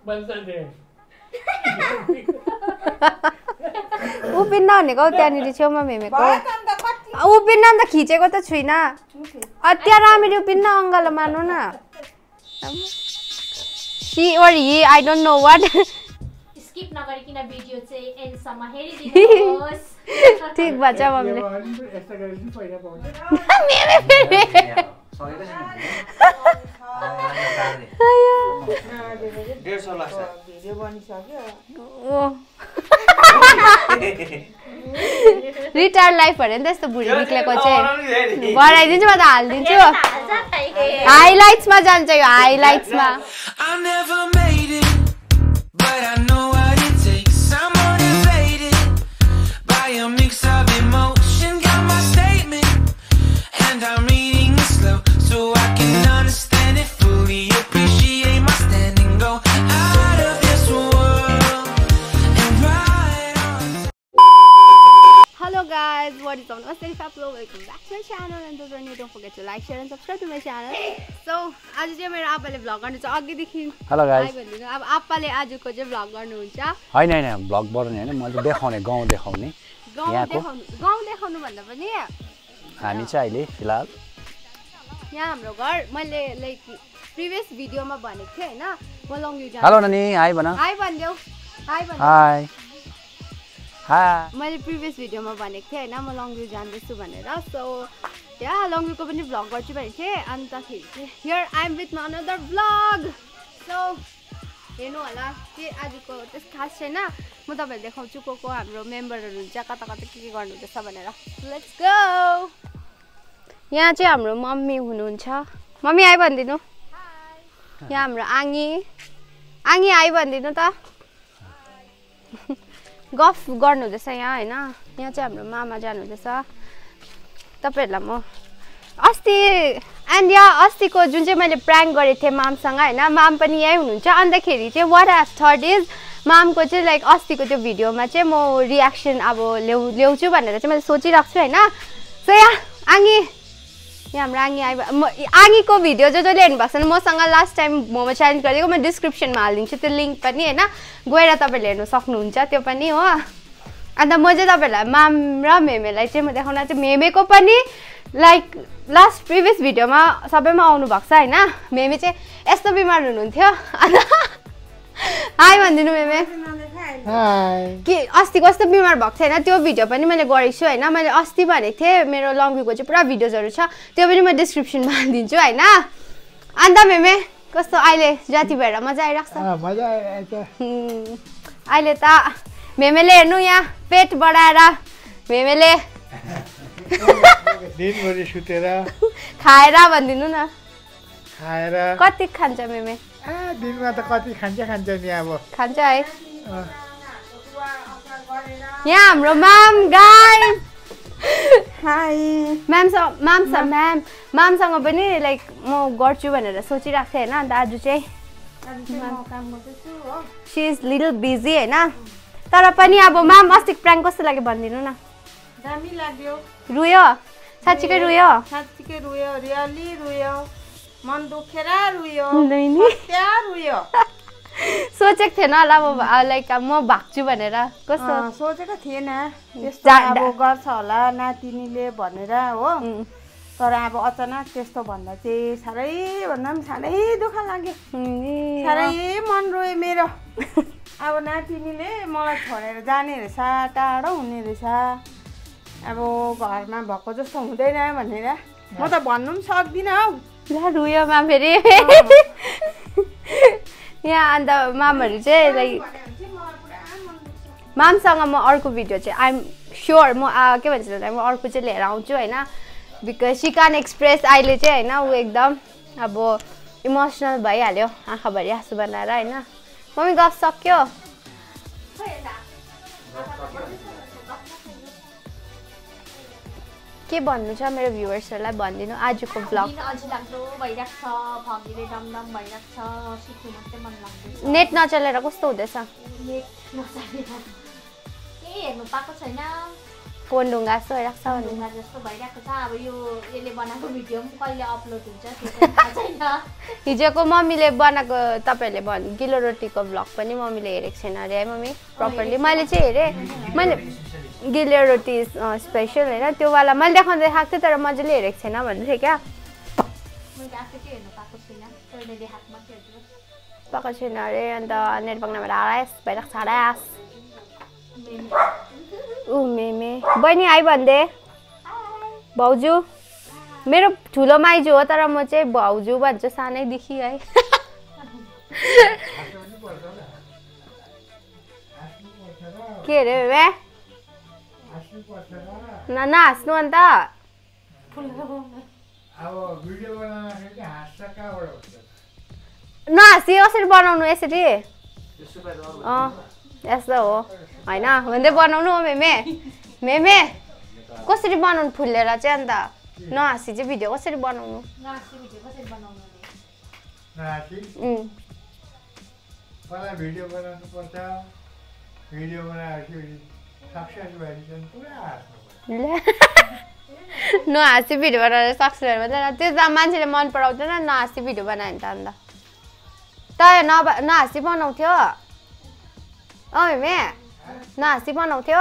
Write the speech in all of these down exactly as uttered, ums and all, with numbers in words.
उभिन्न भनेको त्यहाँनिर छेउमा मेमेको उभिन्न नि त खिचेको त छुइनँ त्यहाँ राम्ररी उभिन्न अङ्गालो मान्नु न she or he I don't know what skip नगरिकिन भिडियो चाहिँ एन्डसम्म हेरिदिनुहोस् ठीक भन्छ मम्मीले रिटायर लाइफ भने त्यस्तो बुढी निक्लेको चाहिँ बढाइदिन्छु म त हालिदिन्छु हाइलाइट्समा जान्छ यो हाइलाइट्समा Guys, what is up? Namaste, Faplo. Welcome back to my channel. And those are new, don't forget to like, share, and subscribe to my channel. So, आज चाहिँ मेरो आप्पाले भ्लग गर्नु छ अघिदेखि हेलो गाइस भन्दिनु अब आप्पाले आजको चाहिँ भ्लग गर्नुहुन्छ हैन हैन भ्लग गर्नु हैन मैले देखाउने गाउँ देखाउने गाउँ देखाउनु गाउँ देखाउनु भन्दा पनि हामी चाहिँ अहिले फिलहाल यहाँ हाम्रो घर मैले लाइक प्रिभियस भिडियोमा भनेको थिए हैन म लङभ्यू जान्छु हेलो नानी हाई भन हाई भन्देऊ हाई भन हाई हाई मैले प्रिभियस भिडियोमा भनेको थिए हैन म लङभ्यू जान्दैछु भनेर सो या लङभ्यूको पनि भ्लग गर्छु भनेको थिएँ अन्तखेरि चाहिँ here I am with my another vlog so हेर्नु होला के आजको त्यस खास छैन म तपाईँहरू देखाउँछु को को हाम्रो मेम्बरहरू हुन्छ कता कता के के गर्नुहुँदैछ भनेर लेट्स गो यहाँ चाहिँ हाम्रो मम्मी हुनुहुन्छ मम्मी आइ भनिदिनु यहाँ हाम्रो आङी आङी आइ भनिदिनु त गफ गर्नुहुँदैछ यहाँ हैन यहाँ चाहिँ हाम्रो मामा जानुहुँदैछ तपाईहरुलाई म अस्ति एन्ड या अस्तिको जुन चाहिँ मैले प्र्याङ्क गरेको थिएँ मामसँग हैन माम पनि यही हुनुहुन्छ अन्तखेरि चाहिँ वाट आई थर्ड इज मामको चाहिँ लाइक अस्तिको त्यो भिडियोमा चाहिँ म रियाक्सन अब ल्याउ ल्याउँछु भनेर चाहिँ मैले सोचिरहेको छु हैन सो यहाँ आङी यहाँ हाम्रो आङी आइ आङीको भिडियो जो जसले हेर्नु भएको छ मसँग लास्ट टाइम मोमो च्यालेन्ज गरेको म डिस्क्रिप्सनमा हालिदिन्छु त्यो लिङ्क पनि हैन गएर तपाईँले हेर्नु सक्नुहुन्छ त्यो पनि हो अन्त म चाहिँ तपाईँहरूलाई माम र मेमेलाई चाहिँ म देखाउन चाहिँ मेमेको पनि लाइक लास्ट प्रिभियस भिडियोमा सबैमा आउनु भएको छ हैन मेमे चाहिँ यस्तो बिमार हुनुहुन्थ्यो अन्त हाई भनिदिनु मेमे कि अस्ति कस्तो बिमार भएको थियो हैन त्यो भिडियो पनि मैले गरेको छु हैन मैले अस्ति भनेको थिएँ मेरो लङभ्यूको चाहिँ पुरा भिडियोजहरू छ त्यो पनि म डिस्क्रिप्सनमा हालिदिन्छु हैन अन्त मेमे कस्तो अहिले जाति भएर मजा आइरहेको छ मजा आइरहेछ अहिले त मेमेले हेर्नु यहाँ पेट बढाएर मेमेले दिनभरि सुतेर खाएर भनिदिनु न खाएर कति खान्छ मेमे आ दिनमा त कति खान्छ खान्छ नि अब खान्छ है यहाँ हाम्रो माम गाइस हाई म्यामसँग मामसँग म्याम मामसँग पनि लाइक म गर्छु भनेर सोचिरहेको थिएँ होइन अन्त आज चाहिँ सी इज लिटल बिजी होइन तर पनि अब माम अस्तिको प्र्याङ्क कस्तो लाग्यो भनिदिनु न दामी लाग्यो रुयो साँच्चीकै रुयो साँच्चीकै रुयो रियली रुयो मन दुखेर रुयो सत्या रुयो सोचेको थिएन होला म लाइक म भाग्छु भनेर कस्तो सोचेको थिएन त्यस्तो अब गर्छ होला नातिनीले भनेर हो तर अब अचानक त्यस्तो भन्दा चाहिँ साह्रै भन्दा पनि साह्रै दुःख लाग्यो साह्रै मन रोयो मेरो अब नातिनीले मलाई छोडेर जाने रहेछ टाढो हुने रहेछ अब घरमा भएको जस्तो हुँदैन भनेर म त भन्नु पनि सक्दिनँ हौ ल रुयो मा फेरि यहाँ अन्त मामहरू चाहिँ लाइक मामसँग म अर्को भिडियो चाहिँ आइएम स्योर म के भन्छ म अर्को चाहिँ लिएर आउँछु होइन बिकज सी क्यान एक्सप्रेस अहिले चाहिँ होइन ऊ एकदम अब इमोसनल भइहाल्यो आँखाभरि आँसु बनाएर होइन मम्मी गफ सक्यो के भन्नु छ मेरो भ्युअर्सहरूलाई भनिदिनु आजको भ्लग नेट नचलेर कस्तो हुँदैछ फोन ढुङ्गा जस्तो भइरहेको छ भने ढुङ्गा जस्तो भइरहेको छ अब यो यसले बनाएको भिडियो पनि कहिले अपलोड हुन्छ त्यो पनि थाहा छैन हिजोको मम्मीले बनाएको तपाईँहरूले भन्नु गिलो रोटीको भ्लग पनि मम्मीले हेरेको छैन अरे है मम्मी प्रपरली मैले चाहिँ हेरेँ मैले गिलो रोटी स्पेसल होइन त्योवाला मैले देखाउँदै देखाएको थिएँ तर मजाले हेरेको छैन भन्दै थिएँ क्या मैले आफै चाहिँ हेर्नु पाएको छुइनँ तैँले देखाएको मात्रै हेर्छु पाएको छैन अरे अन्त नेटवर्क हरास भइरहेको छ हरास ऊ मेमे बहिनी आइ भन्दै भाउजू मेरो ठुलो माइजू हो तर म चाहिँ भाउजू भन्छु सानैदेखि है के अरे बे न नहाँस्नु अन्त नहाँसी कसरी बनाउनु यसरी अँ यस्तो हो होइन भन्दै बनाउनु हो मेमे मेमे कसरी बनाउनु फुलेर चाहिँ अन्त नहाँसी चाहिँ भिडियो कसरी बनाउनु नहाँसी भिडियो कसरी बनाउनु पहिला भिडियो बनाउनु पर्छ भिडियो बनाएपछि सक्सेस भएपछि पुरा हाँस्नु नहाँसी भिडियो बनाएर सक्सेस भएन त्यो त मान्छेले मन पराउँदैन नहाँसी भिडियो बनायो भने त अन्त तँ नभा नहाँसी बनाउँथ्यो अँ मेमे नहाँसी बनाउँथ्यो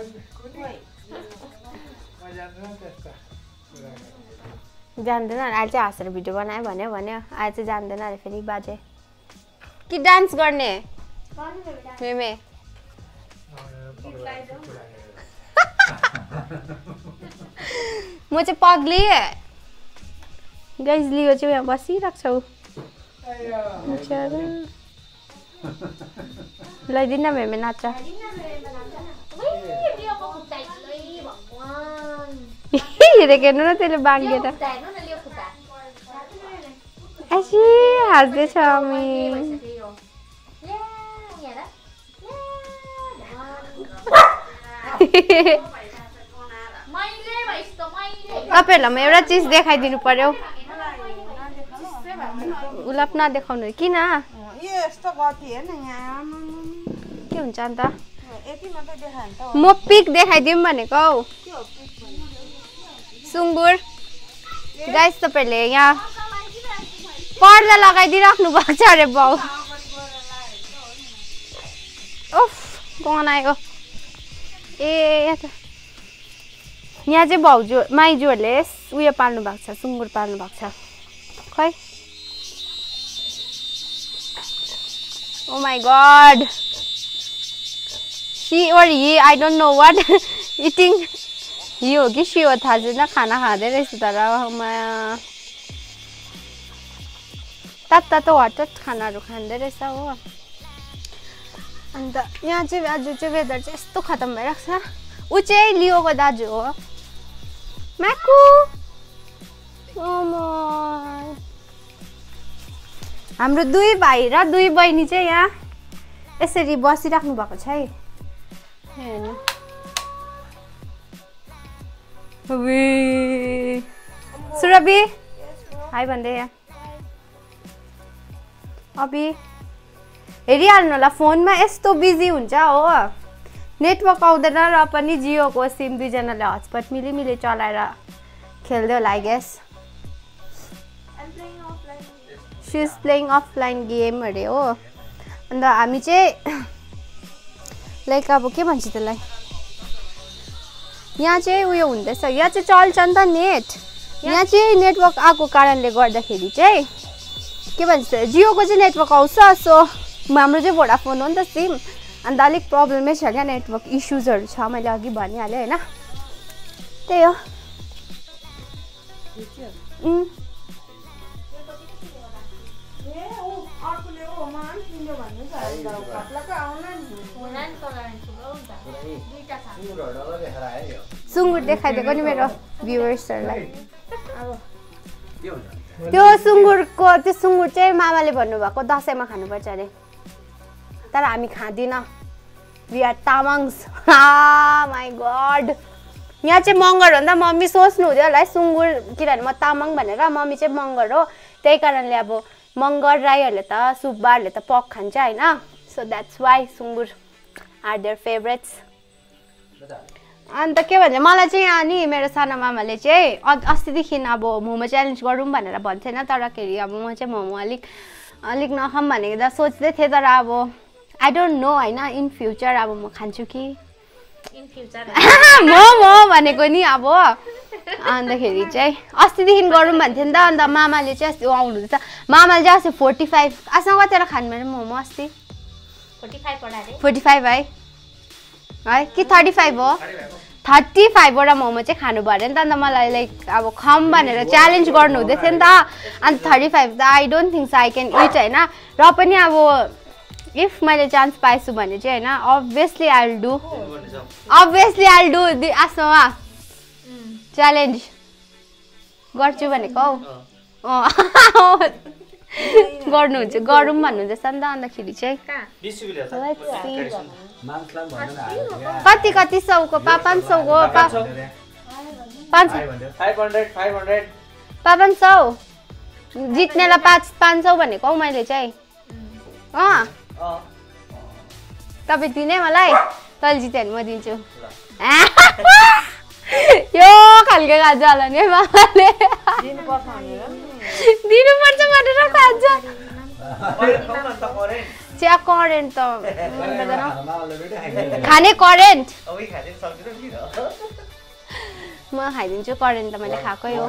जान्दैन अहिले चाहिँ हाँसेर भिडियो बनायो भन्यो भन्यो अहिले चाहिँ जान्दैन अरे फेरि बाजे कि डान्स गर्ने मेमे म चाहिँ पग्ली गाइज लियो चाहिँ यहाँ बसिरहेको छौ लैदिन मेमे नाच्छ हेरेको हेर्नु न त्यसले बाङ्गेर ऐसी हाँस्दैछ हामी तपाईँहरूलाई म एउटा चिज देखाइदिनु पर्यो उसलाई पनि नदेखाउनु किन यस्तो गति हेर्न यहाँ के हुन्छ अन्त यति मात्रै देखायो नि त म पिक देखाइदिउँ भनेको हौ सुँगुर गाइस तपाईँहरूले यहाँ पर्दा लगाइदिइराख्नु भएको छ अरे बाउ ओफ कन आयो ए यहाँ त यहाँ चाहिँ भाउजू माइजूहरूले उयो पाल्नु भएको छ सुँगुर पाल्नु भएको छ खै ओ my god she or he I don't know what eating he हो कि सी हो थाहा छैन खाना खाँदै रहेछ तर तात तातो हटट खानाहरू खाँदै रहेछ हो अन्त यहाँ चाहिँ आज चाहिँ वेदर चाहिँ यस्तो खतम भइरहेको छ ऊ चाहिँ लियोको दाजु हो म्याकु हाम्रो दुई भाइ र दुई बहिनी चाहिँ यहाँ यसरी बसिराख्नु भएको छ है हेर्नु सुरभि हाई भन्दै यहाँ अभि हेरिहाल्नु होला फोनमा यस्तो बिजी हुन्छ हो नेटवर्क आउँदैन र पनि जियोको सिम दुईजनाले हटस्पट मिली मिली चलाएर खेल्दै होला I guess she is playing offline game अरे हो अन्त हामी चाहिँ लाइक अब के भन्छ त्यसलाई यहाँ चाहिँ उयो हुँदैछ यहाँ चाहिँ चल्छ नि त नेट यहाँ चाहिँ नेटवर्क आएको कारणले गर्दाखेरि चाहिँ के भन्छ जियोको चाहिँ नेटवर्क आउँछ सो हाम्रो चाहिँ भोडाफोन हो नि त सिम अन्त अलिक प्रब्लमै छ क्या नेटवर्क इस्युजहरू छ मैले अघि भनिहालेँ होइन त्यही हो सुँगुर देखाइदिएको नि मेरो भ्युवर्सहरूलाई त्यो सुँगुरको त्यो सुँगुर चाहिँ मामाले भन्नुभएको दसैँमा खानुपर्छ अरे तर हामी खाँदिनँ we are Tamangs my god यहाँ चाहिँ मगर हो नि त मम्मी सोच्नु हुँदै होला है सुँगुर किनभने म तामाङ भनेर मम्मी चाहिँ मगर हो त्यही कारणले अब मगर राईहरूले त सुब्बाहरूले त पक खान्छ होइन सो द्याट्स वाइ सुँगुर आर देयर फेभरेट्स अन्त के भन्छ मलाई चाहिँ यहाँ नि मेरो सानो मामाले चाहिँ अस्तिदेखि अब मोमो च्यालेन्ज गरौँ भनेर भन्थेन तरखेरि अब म चाहिँ मोमो अलिक अलिक नखाऊँ भनेको त सोच्दै थिएँ तर अब आई डोन्ट नो होइन इन फ्युचर अब म खान्छु कि इन फ्युचर मोमो भनेको नि अब अन्तखेरि चाहिँ अस्तिदेखि गरौँ भन्थ्यो नि त अन्त मामाले चाहिँ अस्ति आउनुहुँदैछ मामाले चाहिँ अस्ति फोर्टी फाइभ आसँग कतिवटा खानु मेरो मोमो अस्ति फोर्टी फाइभ वटा रे फोर्टी फाइभ है है कि थर्टी फाइभ हो थर्टी फाइभवटा मोमो चाहिँ खानु पऱ्यो नि त अन्त मलाई लाइक अब खम भनेर च्यालेन्ज गर्नु हुँदै थियो नि त अन्त थर्टी फाइभ त I don't think so I can eat होइन र पनि अब इफ मैले चान्स पाएछु भने चाहिँ होइन obviously I will do obviously I will do आसमा च्यालेन्ज गर्छु भनेको हौ गर्नुहुन्छ गरौँ भन्नुहुँदैछ नि त अन्तखेरि चाहिँ कति कति सौको पा पाँच सौको पा पाँच पाँच सौ जित्नेलाई पाँच पाँच सौ भनेको हौ मैले चाहिँ अँ तपाईँ दिने मलाई तैँले जित्यो भने म दिन्छु यो खालको खान्छ होला नि मामाले दिनुपर्छ भनेर खान्छ चिया करेन्ट त खाने करेन्ट म खाइदिन्छु करेन्ट त मैले खाएकै हो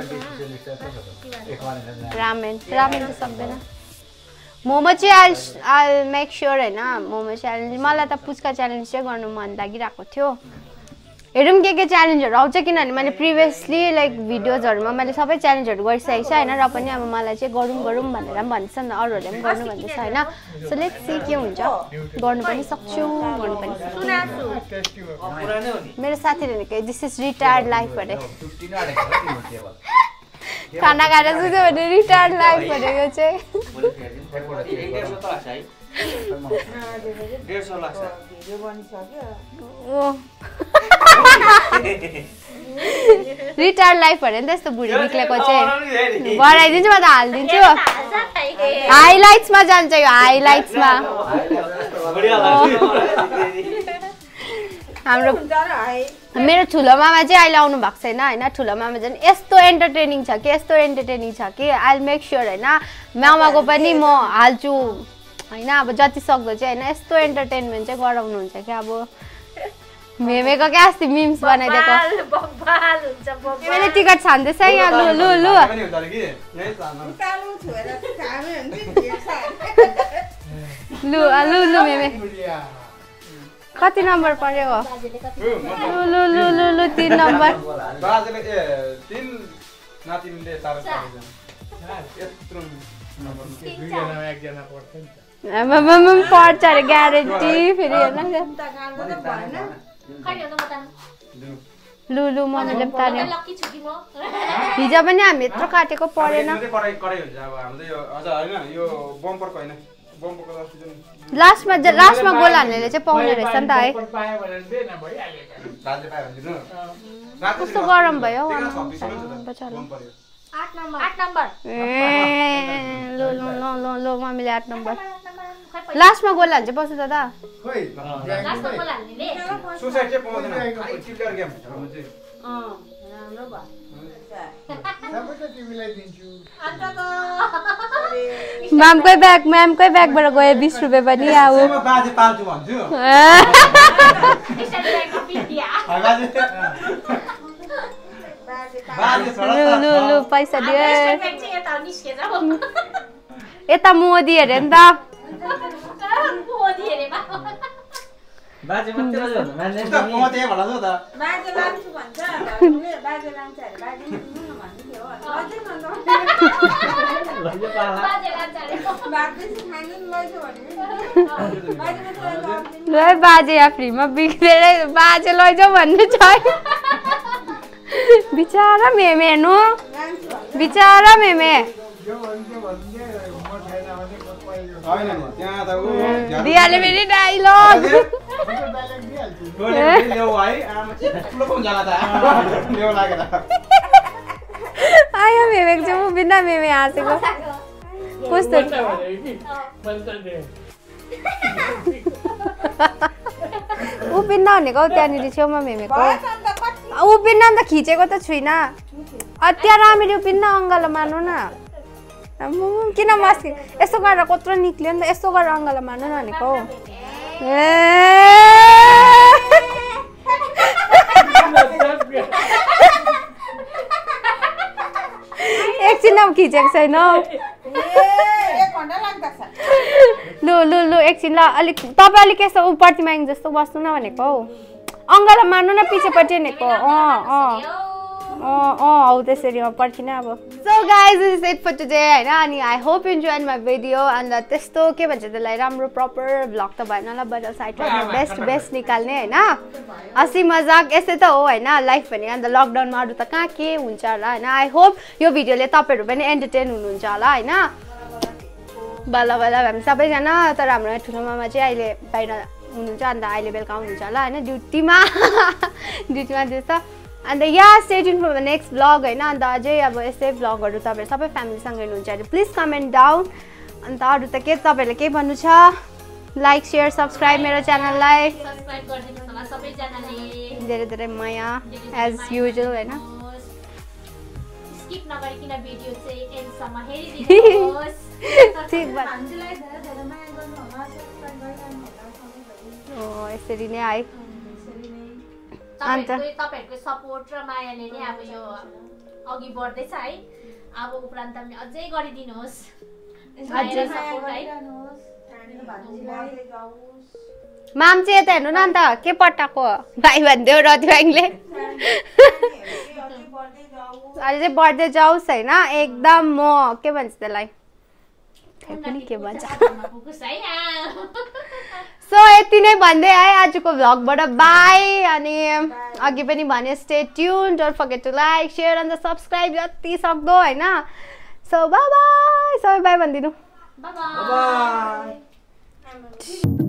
रामेन रामेन त सक्दैन मोमो चाहिँ आइल आइल मेक स्योर होइन मोमो च्यालेन्ज मलाई त पुच्का च्यालेन्ज चाहिँ गर्नु मन लागिरहेको थियो हेरौँ के के च्यालेन्जहरू आउँछ किनभने मैले प्रिभियसली लाइक भिडियोजहरूमा मैले सबै च्यालेन्जहरू गरिसकेको छु होइन र पनि अब मलाई चाहिँ गरौँ गरौँ भनेर पनि भन्छ नि अरूहरूले पनि गर्नु भन्दैछ होइन सो लेट्स सी के हुन्छ गर्नु पनि सक्छु गर्नु पनि सक्छु मेरो साथीले भनेको दिस इज रिटायर्ड लाइफ अरे खाना खाएर सुत्यो भने रिटायर्ड लाइफ भनेको चाहिँ रिटायर्ड लाइफ भने नि त्यस्तो बुढी निक्लेको चाहिँ बढाइदिन्छु म त हालिदिन्छु हाइलाइट्समा जान्छ यो हाइलाइट्समा हाम्रो मेरो ठुलो मामा चाहिँ अहिले आउनु भएको छैन होइन ठुलो मामा चाहिँ यस्तो एन्टरटेनिङ छ कि यस्तो एन्टरटेनिङ छ कि आई मेक स्योर होइन मामाको पनि म हाल्छु होइन अब जति सक्दो चाहिँ होइन यस्तो एन्टरटेनमेन्ट चाहिँ गराउनुहुन्छ कि अब मेमेको क्या अस्ति मिम्स बनाइदिएको मैले टिकट छान्दैछ यहाँ लु लु लु लु लु लु मेमे कति नम्बर पर्यो लु लु लु लु लु तीन नम्बर पर्छ अरे ग्यारेन्टी फेरि हेर्न लु लु मनाले तार्यो हिजो पनि हामी यत्रो काटेको परेन लास्टमा लास्टमा गोल हाल्नेले चाहिँ पाउने रहेछ नि त है कस्तो गरम भयो ए लो लो लो लो लो मम्मीले आठ नम्बर लास्टमा गोल हाल्छ बस्नु दादा म्यामकै ब्याग म्यामकै ब्यागबाट गयो बिस रुपियाँ पनि आऊ लु लु लु पैसा दियो यता मोदी अरे नि त बाजे मात्रै भन्नु मान्छे म त्यही भन्न छ त बाजे लान्छु भन्छ घरले बाजे लान्छ अरे बाजे दिनु न भन्दै थियो अझै भन्छ लैजा पाला बाजे लान्छ अरे बाजे खानु लैजा भन्नु बाजे मात्रै ल बाजे या फ्रीमा बिग्रेरै बाजे लैजा भन्ने छ बिचारा मेमे नु बिचारा मेमे दियाले फेरि डाइलग आयो मेमेको चाहिँ म बिना मेमे हाँसेको कस्तो ऊ बिना भनेको त्यहाँनिर छेउमा मेमेको उभिन्न नि त खिचेको त छुइनँ त्यहाँ राम्ररी उभिन्न अङ्गालो मार्नु न आम्म, किन मस्के यसो गरेर कत्रो निक्ल्यो नि त यसो गरेर अङ्गालो मार्नु न भनेको हौ एकछिन खिचेको छैन लु लु लु एकछिन ल अलिक तपाईँ अलिक यसो ऊ प्रतिमा जस्तो बस्नु न भनेको हौ अङ्गालो मार्नु न पछिपट्टि भनेको अँ अँ अँ अँ हौ त्यसरी अँ पर्खिन अब so guys this is it for today होइन अनि I hope you enjoy my video अन्त त्यस्तो के भन्छ त्यसलाई राम्रो प्रपर भ्लग त भएन ल बट साइडमा बेस्ट बेस्ट निकाल्ने होइन हँसी मजाक यस्तै त हो होइन लाइफ भने अन्त लकडाउनमा अरू त कहाँ के हुन्छ होला होइन आई होप यो भिडियोले तपाईँहरू पनि एन्टरटेन हुनुहुन्छ होला होइन बल्ल बल्ल हामी सबैजना तर हाम्रो ठुलो मामा चाहिँ अहिले बाहिर हुनुहुन्छ अन्त अहिले बेलुका आउनुहुन्छ होला होइन ड्युटीमा ड्युटीमा त्यस्तो अन्त या stay tune for next vlog होइन अन्त अझै अब यस्तै भ्लगहरू तपाईँहरू सबै फ्यामिलीसँग हेर्नुहुन्छ अरे प्लिज कमेन्ट डाउन अन्त अरू त के तपाईँहरूले केही भन्नु छ लाइक सेयर सब्सक्राइब मेरो च्यानललाई सब्स्क्राइब गरिदिनुहोस् होला सबैजनाले धेरै धेरै माया एज युजुअल होइन स्किप नगरिकन भिडियो चाहिँ एन्डसम्म हेरिदिनुहोस् ठिक भयो हो यसरी नै है तपाईहरुको तपाईहरुको सपोर्ट र मायाले नै अब यो अघि बढ्दैछ है अब उपरान्त पनि अझै गरिदिनुहोस् अझै सपोर्ट है माम चाहिँ यता हेर्नु न अन्त के पट्टाको भाइ भनिदेऊ रतिभाइले अहिले चाहिँ बढ्दै जाओस् होइन एकदम म के भन्छ त्यसलाई पनि के भन्छ सो यति नै भन्दै है आजको भ्लगबाट बाई अनि अघि पनि भने stay tune don't forget to like share अन्त सब्सक्राइब जति सक्दो होइन सो बाई बाई सबै बाई भनिदिनु बाई बाई